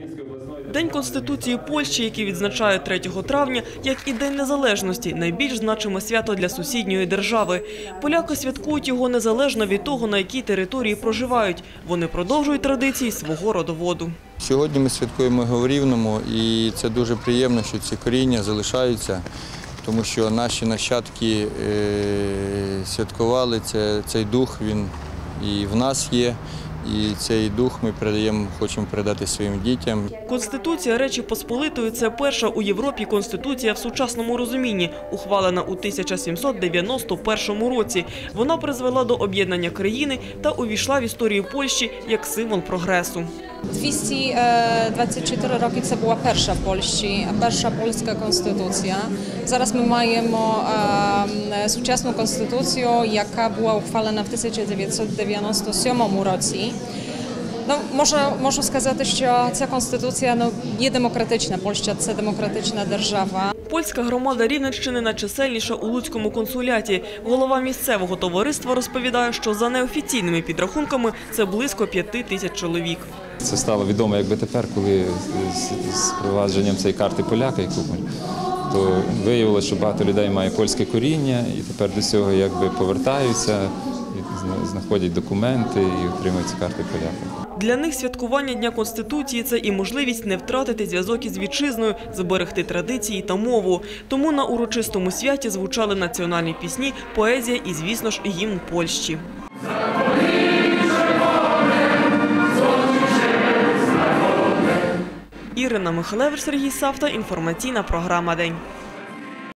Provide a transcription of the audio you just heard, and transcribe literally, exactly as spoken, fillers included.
День Конституції Польщі, який відзначають третього травня, як і День Незалежності – найбільш значиме свято для сусідньої держави. Поляки святкують його незалежно від того, на якій території проживають. Вони продовжують традиції свого родоводу. Сьогодні ми святкуємо в Рівному, і це дуже приємно, що ці коріння залишаються, тому що наші нащадки святкували цей дух, він і в нас є. І цей дух ми передаємо, хочемо передати своїм дітям. Конституція Речі Посполитої – це перша у Європі конституція в сучасному розумінні, ухвалена у тисяча сімсот дев'яносто першому році. Вона призвела до об'єднання країни та увійшла в історію Польщі як символ прогресу. двісті двадцять чотири роки це була перша в Польщі, перша польська конституція. Зараз ми маємо сучасну конституцію, яка була ухвалена в тисяча дев'ятсот дев'яносто сьомому році. Ну, можу, можу сказати, що ця конституція ну, є демократична. Польща – це демократична держава. Польська громада Рівненщини найчисельніша у Луцькому консуляті. Голова місцевого товариства розповідає, що за неофіційними підрахунками це близько п'яти тисяч чоловік. Це стало відомо якби тепер, коли з впровадженням цієї карти поляка, то виявилося, що багато людей має польське коріння і тепер до цього якби повертаються, знаходять документи і отримують ці карти поляка. Для них святкування Дня Конституції – це і можливість не втратити зв'язок із вітчизною, зберегти традиції та мову. Тому на урочистому святі звучали національні пісні, поезія і, звісно ж, гімн Польщі. Ірина Михалевич, Сергій Савта. Інформаційна програма «День».